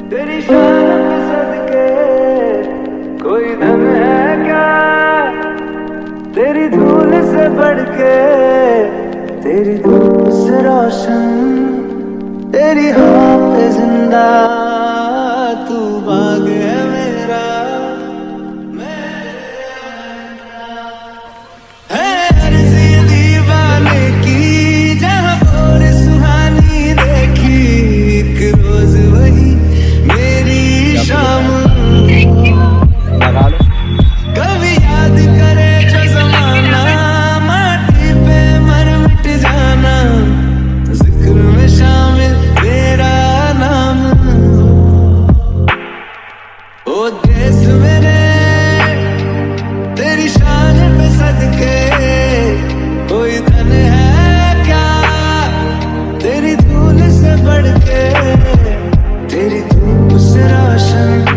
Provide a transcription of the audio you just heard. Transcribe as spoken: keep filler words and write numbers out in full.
तेरी शान पे सदके कोई धन है क्या, तेरी धूल से बढ़ के, तेरी धूप से रोशन, तेरी हाँ पे जिंदा तू बाग है मेरा, मैं है अर्ज़ी दीवाने की जहाँ और सुहानी देखी, एक रोज वही मेरी शाम, कभी याद करे जो ज़माना, माटी पे मर मिट जाना, जिक्र में शामिल तेरा नाम। ओ देश मेरे तेरी शान पे सदके कोई धन है क्या, तेरी धूल से बढ़ के, तेरी धूप से रोशन,